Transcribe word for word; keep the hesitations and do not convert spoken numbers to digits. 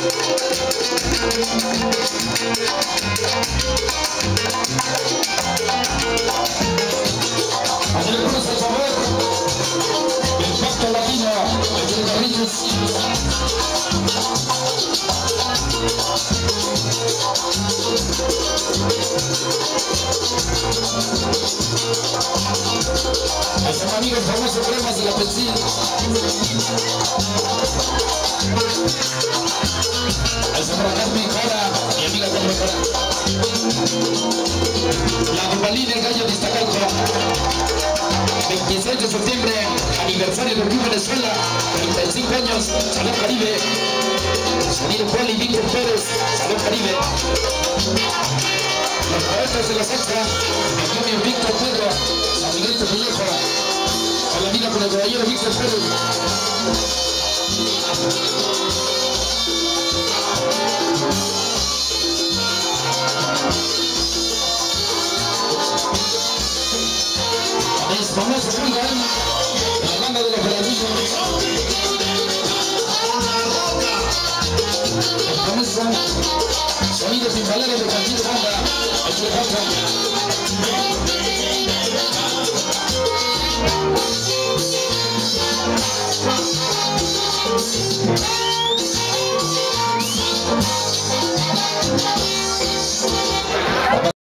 Adelantamos al favor del Pacto Latino de Carrillos. Los amigos famosos cremas de la Pensil. El Zambracán Mejora, mi amiga con Mejora. La Duvalín, el gallo de Iztacalco. veintiséis de septiembre, aniversario del Club Venezuela, treinta y cinco años, Salón Caribe. Sonido Poli, Víctor Pérez, Salón Caribe. Los poetas de la salsa, Antonio Víctor Pedro, San Miguel de Pellejo. A la vida con el caballero Víctor Pérez. Es famoso Julián, la banda de los Bradillos. El famoso sonido sin palabras de Cantillo Banda, el que